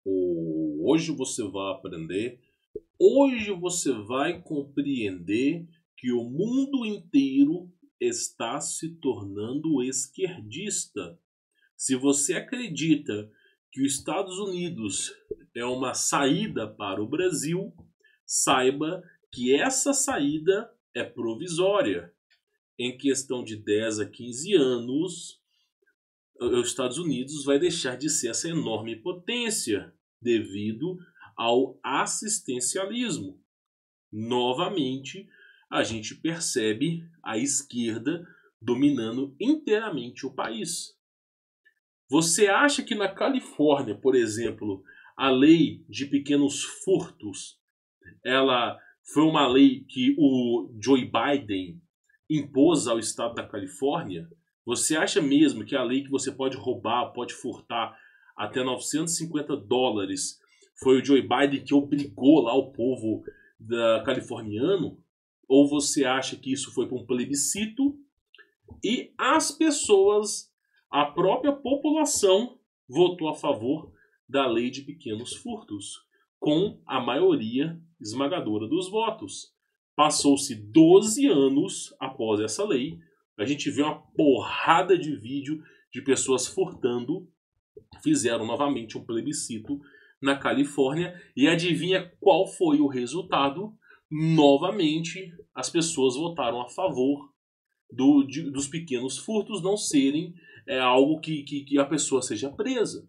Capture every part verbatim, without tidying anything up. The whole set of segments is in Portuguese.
Hoje você vai aprender, hoje você vai compreender que o mundo inteiro está se tornando esquerdista. Se você acredita que os Estados Unidos é uma saída para o Brasil, saiba que essa saída é provisória. Em questão de dez a quinze anos, os Estados Unidos vai deixar de ser essa enorme potência devido ao assistencialismo. Novamente, a gente percebe a esquerda dominando inteiramente o país. Você acha que na Califórnia, por exemplo, a lei de pequenos furtos, ela foi uma lei que o Joe Biden impôs ao estado da Califórnia? Você acha mesmo que a lei que você pode roubar, pode furtar até novecentos e cinquenta dólares foi o Joe Biden que obrigou lá o povo da californiano? Ou você acha que isso foi para um plebiscito e as pessoas, a própria população, votou a favor da lei de pequenos furtos, com a maioria esmagadora dos votos? Passou-se doze anos após essa lei, a gente vê uma porrada de vídeo de pessoas furtando, fizeram novamente um plebiscito na Califórnia e adivinha qual foi o resultado? Novamente as pessoas votaram a favor do, de, dos pequenos furtos não serem é, algo que, que, que a pessoa seja presa.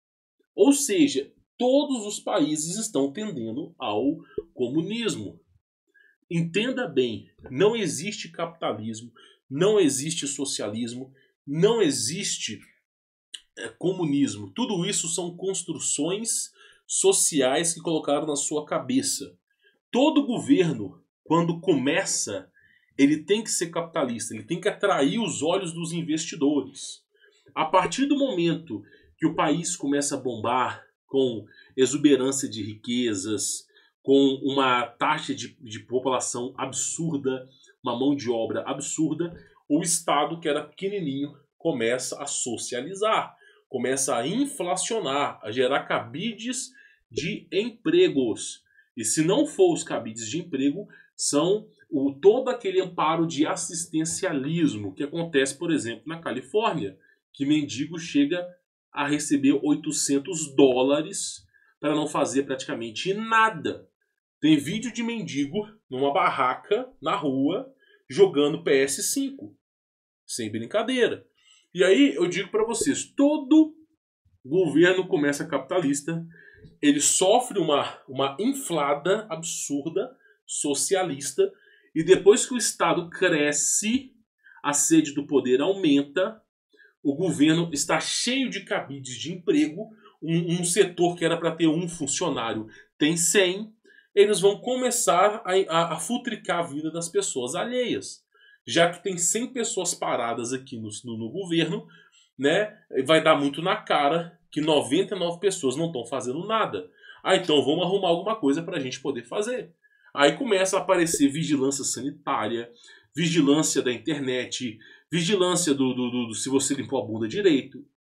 Ou seja, todos os países estão tendendo ao comunismo. Entenda bem, não existe capitalismo, não existe socialismo, não existe é, comunismo. Tudo isso são construções sociais que colocaram na sua cabeça. Todo governo, quando começa, ele tem que ser capitalista, ele tem que atrair os olhos dos investidores. A partir do momento que o país começa a bombar com exuberância de riquezas, com uma taxa de, de população absurda, uma mão de obra absurda, o Estado, que era pequenininho, começa a socializar, começa a inflacionar, a gerar cabides de empregos. E se não for os cabides de emprego, são o, todo aquele amparo de assistencialismo que acontece, por exemplo, na Califórnia, que mendigo chega a receber oitocentos dólares para não fazer praticamente nada. Tem vídeo de mendigo numa barraca, na rua, jogando P S cinco. Sem brincadeira. E aí eu digo para vocês, todo governo começa capitalista, ele sofre uma, uma inflada absurda, socialista, e depois que o Estado cresce, a sede do poder aumenta, o governo está cheio de cabides de emprego, um, um setor que era para ter um funcionário tem cem, eles vão começar a, a, a futricar a vida das pessoas alheias. Já que tem cem pessoas paradas aqui no, no, no governo, né, vai dar muito na cara que noventa e nove pessoas não estão fazendo nada. Ah, então vamos arrumar alguma coisa para a gente poder fazer. Aí começa a aparecer vigilância sanitária, vigilância da internet, vigilância do, do, do, do se você limpou a bunda direito.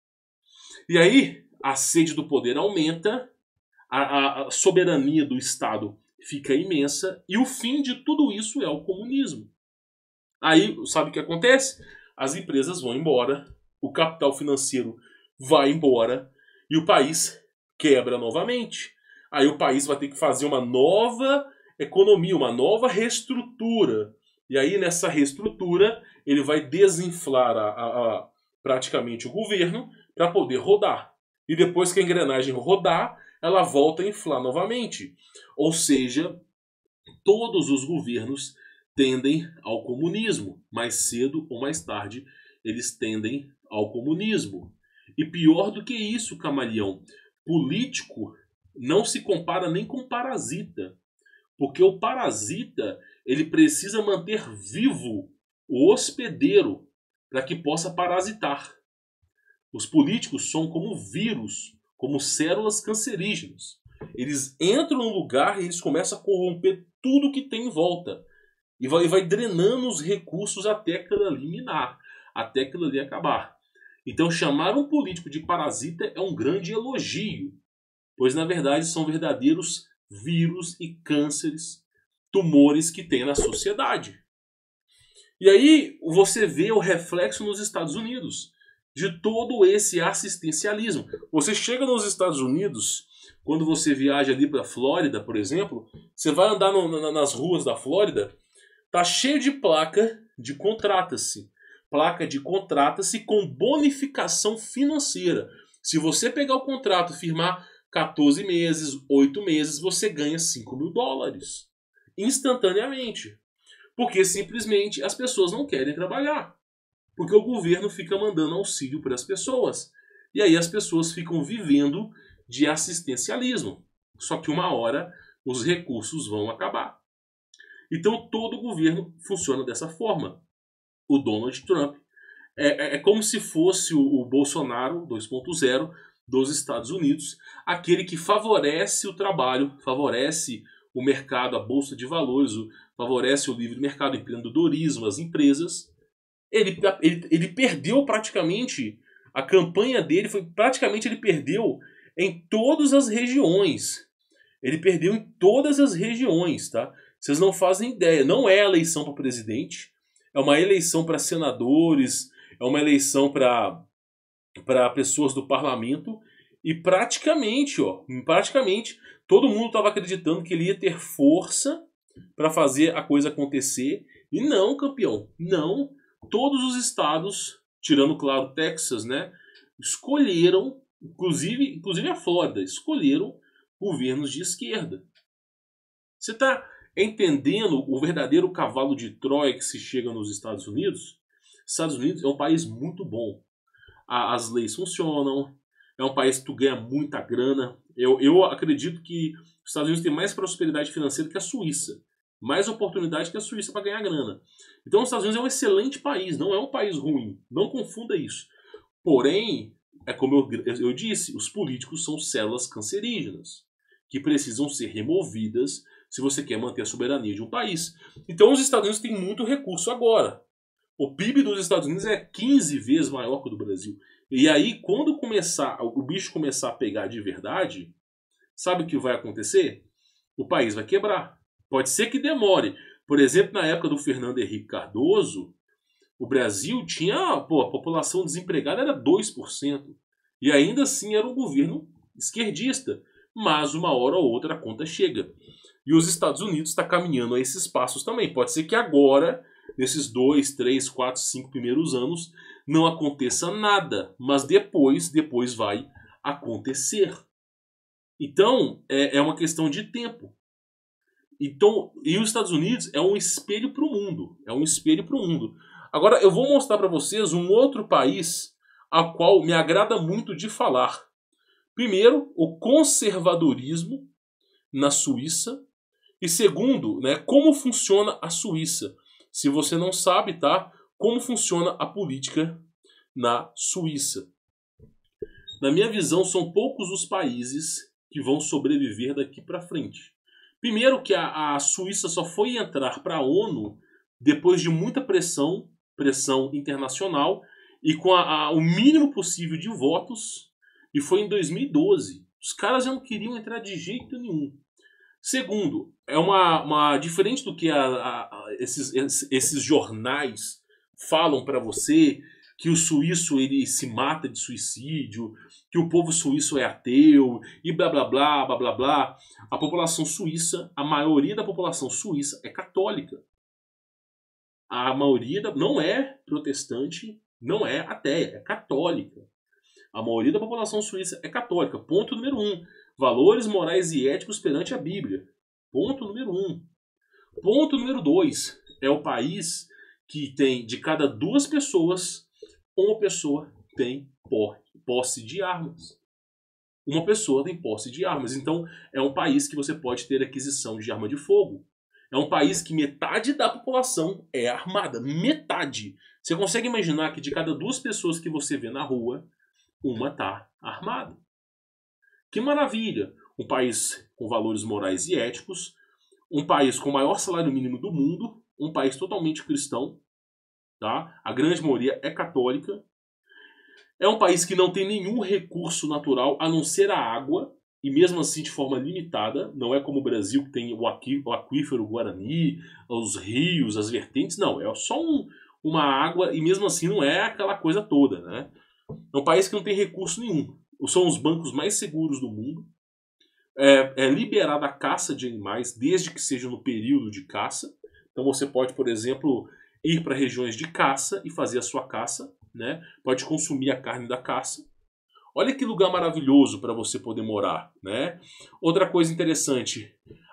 E aí a sede do poder aumenta, a, a soberania do Estado fica imensa e o fim de tudo isso é o comunismo. Aí sabe o que acontece? As empresas vão embora, o capital financeiro vai embora e o país quebra novamente. Aí o país vai ter que fazer uma nova economia, uma nova reestrutura. E aí nessa reestrutura ele vai desinflar a, a, a, praticamente o governo para poder rodar. E depois que a engrenagem rodar, ela volta a inflar novamente. Ou seja, todos os governos tendem ao comunismo. Mais cedo ou mais tarde, eles tendem ao comunismo. E pior do que isso, camaleão, político não se compara nem com parasita. Porque o parasita, ele precisa manter vivo o hospedeiro para que possa parasitar. Os políticos são como vírus, como células cancerígenas. Eles entram no lugar e eles começam a corromper tudo que tem em volta. E vai, vai drenando os recursos até aquilo ali minar, até aquilo ali acabar. Então chamar um político de parasita é um grande elogio. pois na verdade são verdadeiros vírus e cânceres, tumores que tem na sociedade. E aí você vê o reflexo nos Estados Unidos de todo esse assistencialismo. Você chega nos Estados Unidos, quando você viaja ali para a Flórida, por exemplo, você vai andar no, nas ruas da Flórida, tá cheio de placa de contrata-se. Placa de contrata-se com bonificação financeira. Se você pegar o contrato e firmar quatorze meses, oito meses, você ganha cinco mil dólares. Instantaneamente. Porque simplesmente as pessoas não querem trabalhar. Porque o governo fica mandando auxílio para as pessoas. E aí as pessoas ficam vivendo de assistencialismo. Só que uma hora os recursos vão acabar. Então todo o governo funciona dessa forma. O Donald Trump é, é, é como se fosse o, o Bolsonaro dois ponto zero dos Estados Unidos. Aquele que favorece o trabalho, favorece o mercado, a bolsa de valores, o, favorece o livre mercado, o empreendedorismo, as empresas. Ele, ele, ele perdeu praticamente, a campanha dele foi praticamente, ele perdeu em todas as regiões. Ele perdeu em todas as regiões, tá? Vocês não fazem ideia. Não é eleição para presidente, é uma eleição para senadores, é uma eleição para para pessoas do parlamento. E praticamente, ó, praticamente todo mundo estava acreditando que ele ia ter força para fazer a coisa acontecer. E não, campeão, não. Todos os estados, tirando, claro, Texas, né, escolheram, inclusive, inclusive a Flórida, escolheram governos de esquerda. Você está entendendo o verdadeiro cavalo de Troia que se chega nos Estados Unidos? Estados Unidos é um país muito bom. As leis funcionam, é um país que tu ganha muita grana. Eu, eu acredito que os Estados Unidos têm mais prosperidade financeira que a Suíça. Mais oportunidade que a Suíça para ganhar grana. Então os Estados Unidos é um excelente país, não é um país ruim. Não confunda isso. Porém, é como eu, eu disse, os políticos são células cancerígenas que precisam ser removidas se você quer manter a soberania de um país. Então os Estados Unidos têm muito recurso agora. O P I B dos Estados Unidos é quinze vezes maior que o do Brasil. E aí, quando começar, o bicho começar a pegar de verdade, sabe o que vai acontecer? O país vai quebrar. Pode ser que demore. Por exemplo, na época do Fernando Henrique Cardoso, o Brasil tinha, pô, a população desempregada era dois por cento. E ainda assim era um governo esquerdista. Mas uma hora ou outra a conta chega. E os Estados Unidos estão caminhando a esses passos também. Pode ser que agora, nesses dois, três, quatro, cinco primeiros anos, não aconteça nada. Mas depois, depois vai acontecer. Então, é, é uma questão de tempo. Então, e os Estados Unidos é um espelho para o mundo. É um espelho para o mundo. Agora, eu vou mostrar para vocês um outro país a qual me agrada muito de falar. Primeiro, o conservadorismo na Suíça. E segundo, né, como funciona a Suíça. Se você não sabe, tá? Como funciona a política na Suíça. Na minha visão, são poucos os países que vão sobreviver daqui para frente. Primeiro que a, a Suíça só foi entrar para a ONU depois de muita pressão, pressão internacional, e com a, a, o mínimo possível de votos, e foi em dois mil e doze. Os caras já não queriam entrar de jeito nenhum. Segundo, é uma, uma diferente do que a, a, a, esses, esses jornais falam para você, que o suíço ele se mata de suicídio, que o povo suíço é ateu, e blá blá blá, blá blá blá. A população suíça, a maioria da população suíça é católica. A maioria da, não é protestante, não é ateia, é católica. A maioria da população suíça é católica. Ponto número um. Valores morais e éticos perante a Bíblia. Ponto número um. Ponto número dois. É o país que tem, de cada duas pessoas, uma pessoa tem posse de armas. Uma pessoa tem posse de armas. Então, é um país que você pode ter aquisição de arma de fogo. É um país que metade da população é armada. Metade. Você consegue imaginar que de cada duas pessoas que você vê na rua, uma está armada. Que maravilha! Um país com valores morais e éticos, um país com o maior salário mínimo do mundo, um país totalmente cristão, tá? A grande maioria é católica. É um país que não tem nenhum recurso natural a não ser a água, e mesmo assim de forma limitada. Não é como o Brasil, que tem o, aquí, o aquífero Guarani, os rios, as vertentes. Não, é só um, uma água e mesmo assim não é aquela coisa toda, né? É um país que não tem recurso nenhum. São os bancos mais seguros do mundo. É, é liberada a caça de animais desde que seja no período de caça. Então você pode, por exemplo, ir para regiões de caça e fazer a sua caça, né? Pode consumir a carne da caça. Olha que lugar maravilhoso para você poder morar, né? Outra coisa interessante,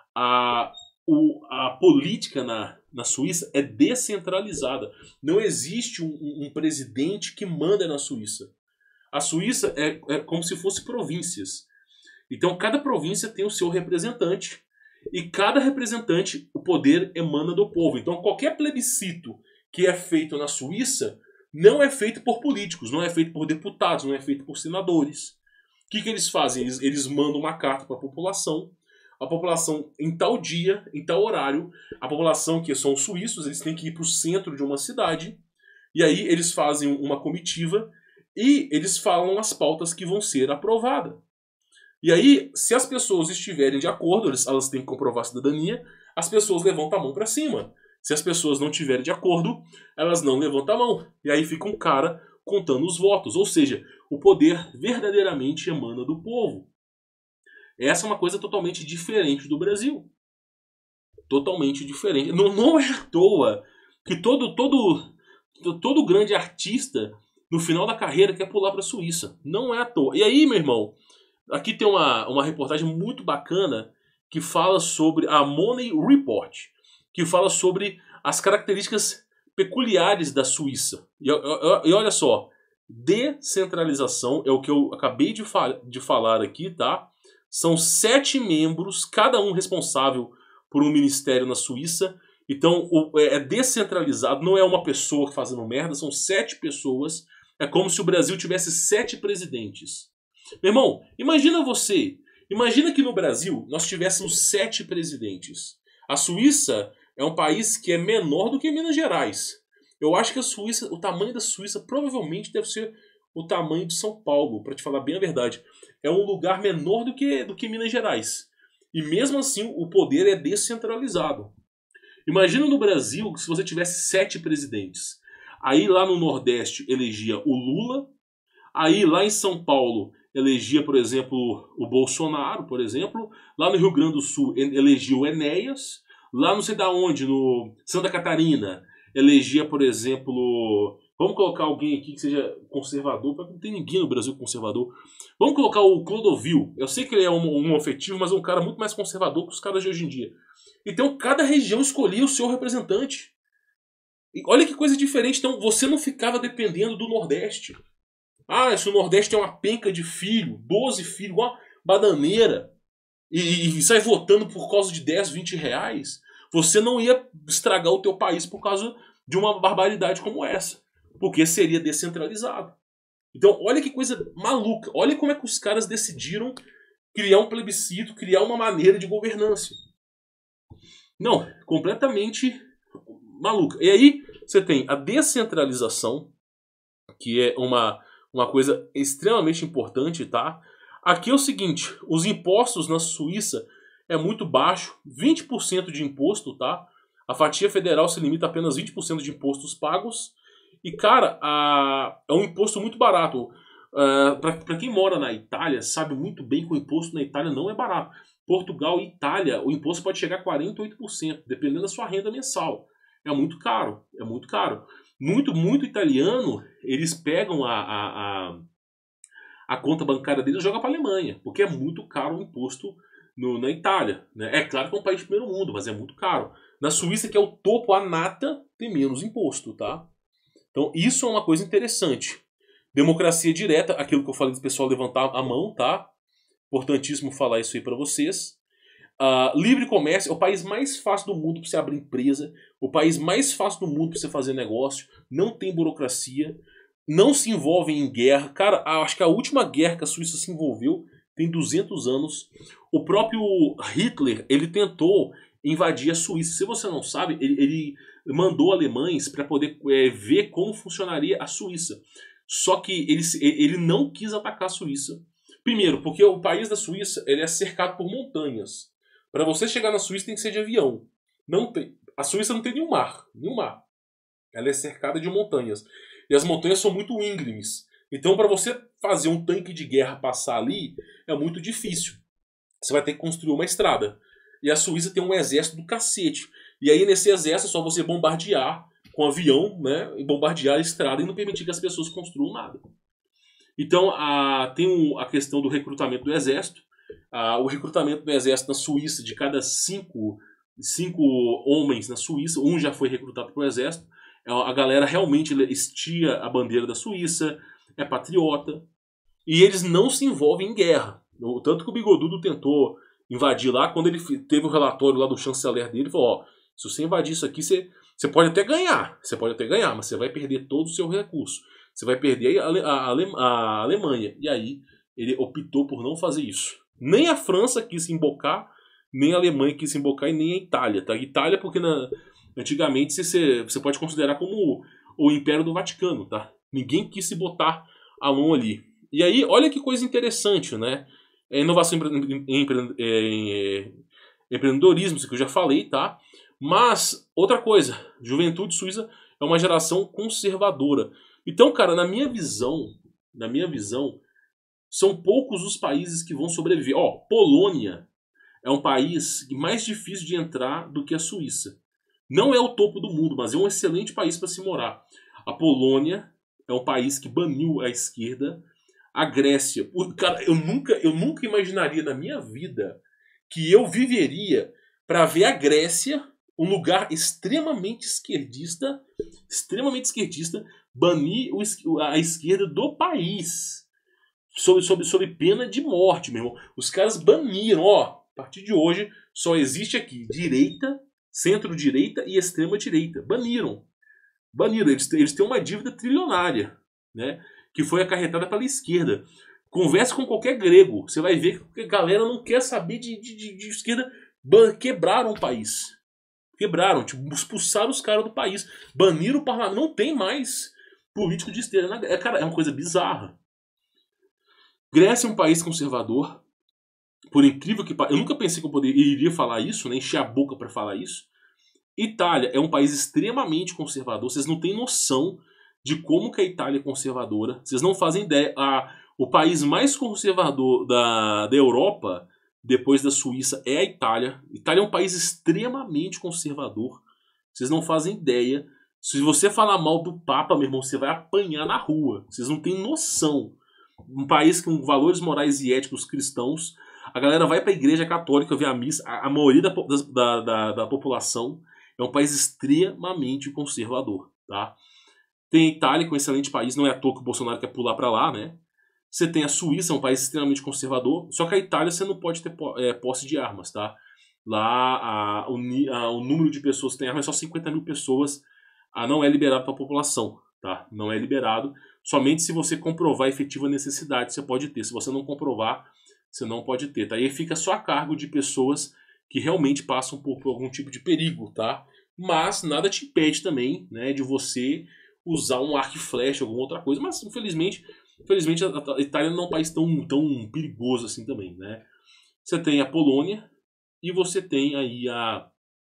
a, o, a política na, na Suíça é descentralizada. Não existe um, um presidente que manda na Suíça. A Suíça é, é como se fosse províncias. Então cada província tem o seu representante e cada representante, o poder emana do povo. Então qualquer plebiscito que é feito na Suíça não é feito por políticos, não é feito por deputados, não é feito por senadores. O que, que eles fazem? Eles, eles mandam uma carta para a população. A população, em tal dia, em tal horário, a população, que são os suíços, eles têm que ir para o centro de uma cidade. E aí eles fazem uma comitiva e eles falam as pautas que vão ser aprovadas. E aí, se as pessoas estiverem de acordo, elas têm que comprovar a cidadania, as pessoas levantam a mão para cima. Se as pessoas não estiverem de acordo, elas não levantam a mão. E aí fica um cara contando os votos. Ou seja, o poder verdadeiramente emana do povo. Essa é uma coisa totalmente diferente do Brasil. Totalmente diferente. Não, não é à toa que todo, todo, todo grande artista, no final da carreira, quer pular para a Suíça. Não é à toa. E aí, meu irmão, aqui tem uma, uma reportagem muito bacana que fala sobre a Money Report, que fala sobre as características peculiares da Suíça. E, e, e olha só, descentralização é o que eu acabei de, fa de falar aqui, tá? São sete membros, cada um responsável por um ministério na Suíça. Então o, é descentralizado, não é uma pessoa fazendo merda, são sete pessoas. É como se o Brasil tivesse sete presidentes. Meu irmão, imagina você, imagina que no Brasil nós tivéssemos sete presidentes. A Suíça é um país que é menor do que Minas Gerais. Eu acho que a Suíça, o tamanho da Suíça provavelmente deve ser o tamanho de São Paulo, para te falar bem a verdade. É um lugar menor do que, do que Minas Gerais. E mesmo assim o poder é descentralizado. Imagina no Brasil se você tivesse sete presidentes. Aí lá no Nordeste elegia o Lula. Aí lá em São Paulo elegia, por exemplo, o Bolsonaro, por exemplo. Lá no Rio Grande do Sul elegia o Enéas. Lá não sei da onde, no Santa Catarina, elegia, por exemplo... Vamos colocar alguém aqui que seja conservador, porque não tem ninguém no Brasil conservador. Vamos colocar o Clodovil. Eu sei que ele é um, um afetivo, mas é um cara muito mais conservador que os caras de hoje em dia. Então cada região escolhia o seu representante. E olha que coisa diferente. Então você não ficava dependendo do Nordeste. Ah, se o Nordeste tem uma penca de filho, doze filhos, uma bananeira, e, e sai votando por causa de dez, vinte reais, você não ia estragar o teu país por causa de uma barbaridade como essa. Porque seria descentralizado. Então, olha que coisa maluca. Olha como é que os caras decidiram criar um plebiscito, criar uma maneira de governança. Não, completamente maluca. E aí, você tem a descentralização, que é uma, uma coisa extremamente importante, tá? Aqui é o seguinte, os impostos na Suíça é muito baixo, vinte por cento de imposto, tá? A fatia federal se limita a apenas vinte por cento de impostos pagos. E, cara, a, é um imposto muito barato. Uh, para quem mora na Itália, sabe muito bem que o imposto na Itália não é barato. Portugal e Itália, o imposto pode chegar a quarenta e oito por cento, dependendo da sua renda mensal. É muito caro, é muito caro. Muito, muito italiano, eles pegam a... a, a a conta bancária deles joga para a Alemanha, porque é muito caro o imposto no, na Itália. Né? É claro que é um país de primeiro mundo, mas é muito caro. Na Suíça, que é o topo, a nata, tem menos imposto, tá? Então isso é uma coisa interessante. Democracia direta, aquilo que eu falei do pessoal levantar a mão, tá? Importantíssimo falar isso aí para vocês. Uh, livre comércio é o país mais fácil do mundo para você abrir empresa, o país mais fácil do mundo para você fazer negócio, não tem burocracia. Não se envolvem em guerra. Cara, acho que a última guerra que a Suíça se envolveu tem duzentos anos. O próprio Hitler, ele tentou invadir a Suíça. Se você não sabe, ele, ele mandou alemães para poder é, ver como funcionaria a Suíça. Só que ele, ele não quis atacar a Suíça, Primeiro, porque o país da Suíça ele é cercado por montanhas. Para você chegar na Suíça tem que ser de avião. Não tem, a Suíça não tem nenhum mar, nenhum mar. Ela é cercada de montanhas. E as montanhas são muito íngremes. Então, para você fazer um tanque de guerra passar ali, é muito difícil. Você vai ter que construir uma estrada. E a Suíça tem um exército do cacete. E aí, nesse exército, é só você bombardear com avião, né? E bombardear a estrada e não permitir que as pessoas construam nada. Então, a, tem um, a questão do recrutamento do exército. A, o recrutamento do exército na Suíça, de cada cinco, cinco homens na Suíça, um já foi recrutado para o exército. A galera realmente estia a bandeira da Suíça, é patriota. E eles não se envolvem em guerra. Tanto que o Bigodudo tentou invadir lá, quando ele teve o relatório lá do chanceler dele, ele falou, ó, se você invadir isso aqui, você, você pode até ganhar, você pode até ganhar, mas você vai perder todo o seu recurso. Você vai perder a, a, a, a Alemanha. E aí ele optou por não fazer isso. Nem a França quis se embocar, nem a Alemanha quis se embocar e nem a Itália. Tá? A Itália porque na, antigamente você, você pode considerar como o Império do Vaticano. Tá? Ninguém quis se botar a mão ali. E aí, olha que coisa interessante, né? É inovação em, em, em, em empreendedorismo, isso que eu já falei, tá? Mas, outra coisa, juventude suíça é uma geração conservadora. Então, cara, na minha visão, na minha visão, são poucos os países que vão sobreviver. Ó, Polônia é um país mais difícil de entrar do que a Suíça. Não é o topo do mundo, mas é um excelente país para se morar. A Polônia é um país que baniu a esquerda. A Grécia, o, cara, eu nunca, eu nunca imaginaria na minha vida que eu viveria para ver a Grécia, um lugar extremamente esquerdista, extremamente esquerdista, banir o, a esquerda do país, sob, sob, sob pena de morte, meu irmão. Os caras baniram, ó, a partir de hoje só existe aqui direita, centro-direita e extrema-direita. Baniram, baniram. Eles, eles têm uma dívida trilionária, né? Que foi acarretada pela esquerda. Converse com qualquer grego, você vai ver que a galera não quer saber de, de, de esquerda. Quebraram o país. Quebraram, tipo, expulsaram os caras do país. Baniram o parlamento. Não tem mais político de esquerda. É, cara, é uma coisa bizarra. Grécia é um país conservador. Por incrível que pareça. Eu nunca pensei que eu poderia, iria falar isso, né? Encher a boca para falar isso. Itália é um país extremamente conservador. Vocês não têm noção de como que a Itália é conservadora. Vocês não fazem ideia. A, o país mais conservador da, da Europa, depois da Suíça, é a Itália. A Itália é um país extremamente conservador. Vocês não fazem ideia. Se você falar mal do Papa, meu irmão, você vai apanhar na rua. Vocês não têm noção. Um país com valores morais e éticos cristãos. A galera vai para a igreja católica ver a missa. A, a maioria da, da, da, da população é um país extremamente conservador, tá? Tem a Itália, que é um excelente país, não é à toa que o Bolsonaro quer pular para lá, né? Você tem a Suíça, um país extremamente conservador, só que a Itália você não pode ter é, posse de armas, tá? Lá a, o, a, o número de pessoas que tem armas é só cinquenta mil pessoas, a, não é liberado para a população, tá? Não é liberado, somente se você comprovar a efetiva necessidade você pode ter, se você não comprovar, você não pode ter, tá? E aí fica só a cargo de pessoas que realmente passam por, por algum tipo de perigo, tá? Mas nada te impede também, né, de você usar um arco e flecha, alguma outra coisa, mas infelizmente, infelizmente a, a Itália não é um país tão, tão perigoso assim também, né? Você tem a Polônia e você tem aí a,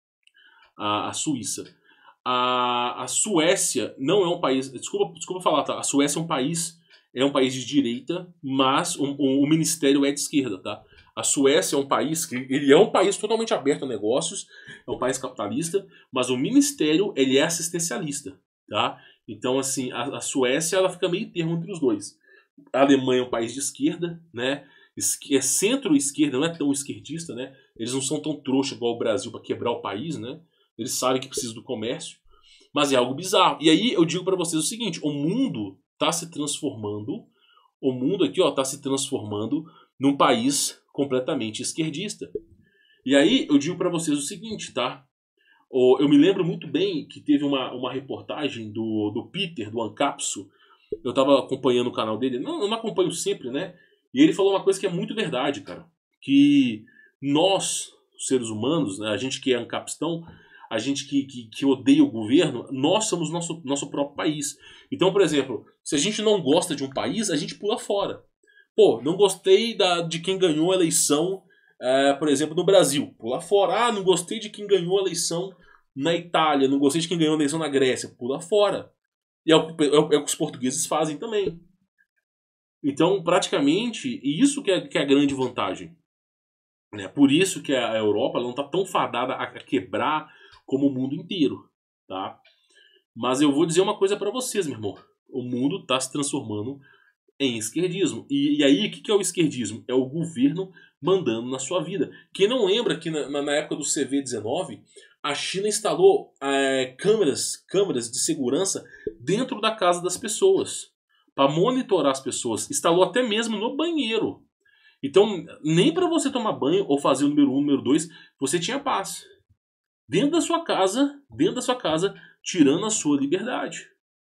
a, a Suíça. A, a Suécia não é um país, desculpa, desculpa falar, tá? A Suécia é um país, é um país de direita, mas o, o, o ministério é de esquerda, tá? A Suécia é um país que ele é um país totalmente aberto a negócios, é um país capitalista, mas o ministério ele é assistencialista, tá? Então, assim, a, a Suécia ela fica meio termo entre os dois. A Alemanha é um país de esquerda, né? É centro-esquerda, não é tão esquerdista, né? Eles não são tão trouxa igual o Brasil para quebrar o país, né? Eles sabem que precisa do comércio, mas é algo bizarro. E aí eu digo para vocês o seguinte: o mundo está se transformando, o mundo aqui, ó, está se transformando num país completamente esquerdista. E aí eu digo para vocês o seguinte, tá? Eu me lembro muito bem que teve uma, uma reportagem do, do Peter, do Ancapso. Eu estava acompanhando o canal dele. Não, eu não acompanho sempre, né? E ele falou uma coisa que é muito verdade, cara. Que nós, seres humanos, né, a gente que é ancapistão, a gente que, que, que odeia o governo, nós somos nosso, nosso próprio país. Então, por exemplo, se a gente não gosta de um país, a gente pula fora. Pô, não gostei da, de quem ganhou a eleição, é, por exemplo, no Brasil. Pula fora. Ah, não gostei de quem ganhou a eleição na Itália. Não gostei de quem ganhou a eleição na Grécia. Pula fora. E é o, é o, é o que os portugueses fazem também. Então, praticamente, isso que é, que é a grande vantagem. É por isso que a Europa ela não está tão fadada a quebrar como o mundo inteiro. Tá? Mas eu vou dizer uma coisa para vocês, meu irmão. O mundo está se transformando em esquerdismo. E, e aí, o que, que é o esquerdismo? É o governo mandando na sua vida. Quem não lembra que na, na época do C V dezenove, a China instalou é, câmeras, câmeras de segurança dentro da casa das pessoas, para monitorar as pessoas. Instalou até mesmo no banheiro. Então, nem para você tomar banho ou fazer o número um, número dois, você tinha paz. Dentro da sua casa, dentro da sua casa, tirando a sua liberdade.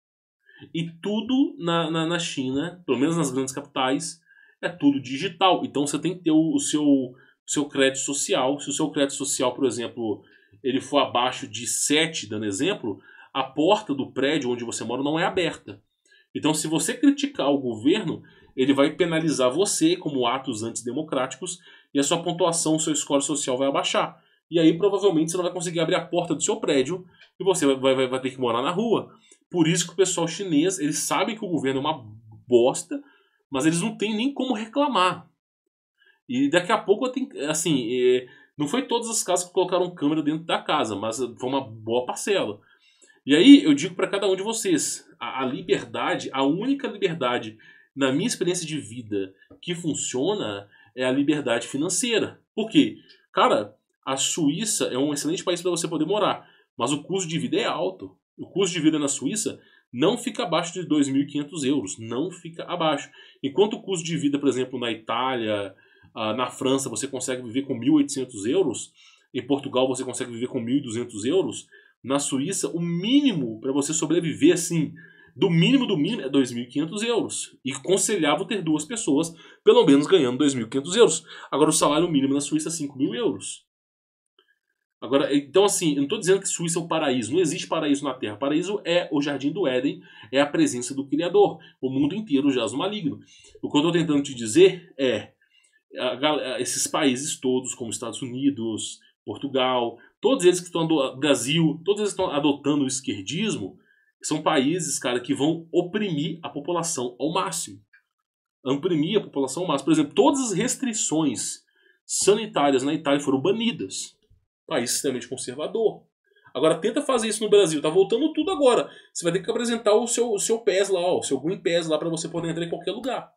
E tudo na, na, na China, pelo menos nas grandes capitais, é tudo digital. Então você tem que ter o, o seu, o seu crédito social. Se o seu crédito social, por exemplo, ele for abaixo de sete, dando exemplo, a porta do prédio onde você mora não é aberta. Então se você criticar o governo, ele vai penalizar você como atos antidemocráticos e a sua pontuação, o seu score social vai abaixar. E aí provavelmente você não vai conseguir abrir a porta do seu prédio e você vai, vai, vai ter que morar na rua. Por isso que o pessoal chinês, eles sabem que o governo é uma bosta, mas eles não têm nem como reclamar. E daqui a pouco, tem, assim, é, não foi todas as casas que colocaram câmera dentro da casa, mas foi uma boa parcela. E aí eu digo para cada um de vocês, a, a liberdade, a única liberdade na minha experiência de vida que funciona é a liberdade financeira. Por quê? Cara, a Suíça é um excelente país para você poder morar, mas o custo de vida é alto. O custo de vida na Suíça não fica abaixo de dois mil e quinhentos euros. Não fica abaixo. Enquanto o custo de vida, por exemplo, na Itália, na França, você consegue viver com mil e oitocentos euros. Em Portugal, você consegue viver com mil e duzentos euros. Na Suíça, o mínimo para você sobreviver, assim, do mínimo do mínimo, é dois mil e quinhentos euros. E aconselhável ter duas pessoas, pelo menos, ganhando dois mil e quinhentos euros. Agora, o salário mínimo na Suíça é cinco mil euros. Agora, então assim, eu não estou dizendo que Suíça é o paraíso. Não existe paraíso na Terra. Paraíso é o jardim do Éden, é a presença do Criador. O mundo inteiro jaz o maligno. O que eu estou tentando te dizer é, a, esses países todos, como Estados Unidos, Portugal, todos eles que estão, Brasil, todos eles estão adotando o esquerdismo, são países, cara, que vão oprimir a população ao máximo. Oprimir a população ao máximo. Por exemplo, todas as restrições sanitárias na Itália foram banidas. País extremamente conservador. Agora tenta fazer isso no Brasil. Tá voltando tudo agora. Você vai ter que apresentar o seu, o seu P E S lá, ó, o seu Green Pass lá para você poder entrar em qualquer lugar.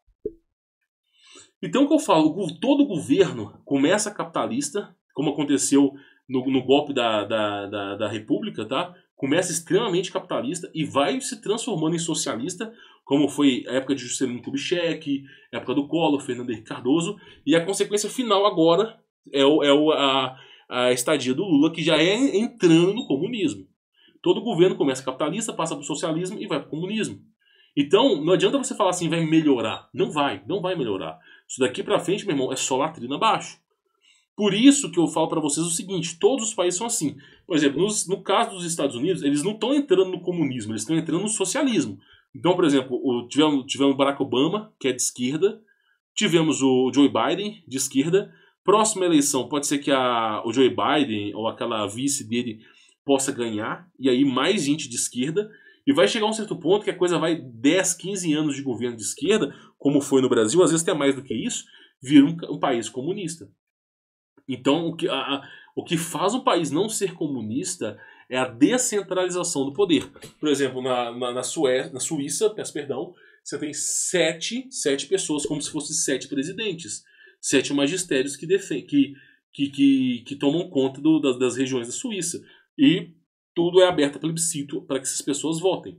Então o que eu falo, todo governo começa capitalista, como aconteceu no, no golpe da, da, da, da República, tá? Começa extremamente capitalista e vai se transformando em socialista, como foi a época de Juscelino Kubitschek, a época do Collor, Fernando Henrique Cardoso, e a consequência final agora é, o, é o, a a estadia do Lula, que já é entrando no comunismo. Todo governo começa capitalista, passa para o socialismo e vai para o comunismo. Então, não adianta você falar assim, vai melhorar. Não vai, não vai melhorar. Isso daqui para frente, meu irmão, é só latrina abaixo. Por isso que eu falo para vocês o seguinte, todos os países são assim. Por exemplo, no, no caso dos Estados Unidos, eles não estão entrando no comunismo, eles estão entrando no socialismo. Então, por exemplo, o, tivemos, tivemos Barack Obama, que é de esquerda, tivemos o Joe Biden, de esquerda. Próxima eleição, pode ser que a, o Joe Biden ou aquela vice dele possa ganhar, e aí mais gente de esquerda, e vai chegar a um certo ponto que a coisa vai dez, quinze anos de governo de esquerda, como foi no Brasil, às vezes até mais do que isso, vira um, um país comunista. Então, o que, a, o que faz um país não ser comunista é a descentralização do poder. Por exemplo, na, na, na, Sué, na Suíça, peço perdão, você tem sete, sete pessoas, como se fossem sete presidentes. Sete magistérios que, defendem, que, que, que, que tomam conta do, das, das regiões da Suíça. E tudo é aberto a plebiscito para que essas pessoas votem.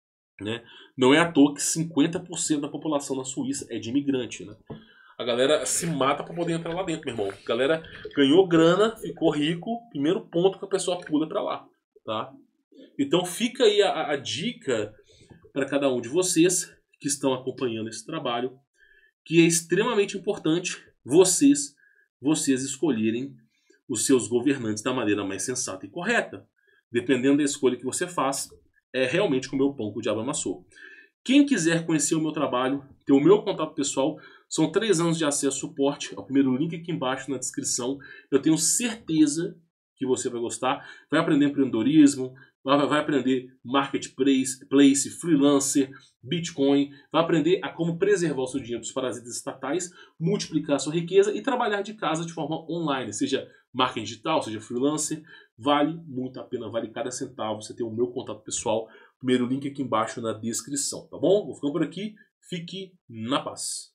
Né? Não é à toa que cinquenta por cento da população na Suíça é de imigrante. Né? A galera se mata para poder entrar lá dentro, meu irmão. A galera ganhou grana, ficou rico, primeiro ponto que a pessoa pula para lá. Tá? Então fica aí a, a dica para cada um de vocês que estão acompanhando esse trabalho, que é extremamente importante vocês, vocês escolherem os seus governantes da maneira mais sensata e correta. Dependendo da escolha que você faz, é realmente comer o pão que o diabo amassou. Quem quiser conhecer o meu trabalho, ter o meu contato pessoal, São três anos de acesso ao suporte. É o primeiro link aqui embaixo na descrição. Eu tenho certeza que você vai gostar. Vai aprender empreendedorismo, vai, vai aprender marketplace, place, freelancer, Bitcoin. Vai aprender a como preservar o seu dinheiro dos parasitas estatais, multiplicar a sua riqueza e trabalhar de casa de forma online, seja marketing digital, seja freelancer. Vale muito a pena, vale cada centavo. Você tem o meu contato pessoal. Primeiro link aqui embaixo na descrição, tá bom? Vou ficando por aqui. Fique na paz.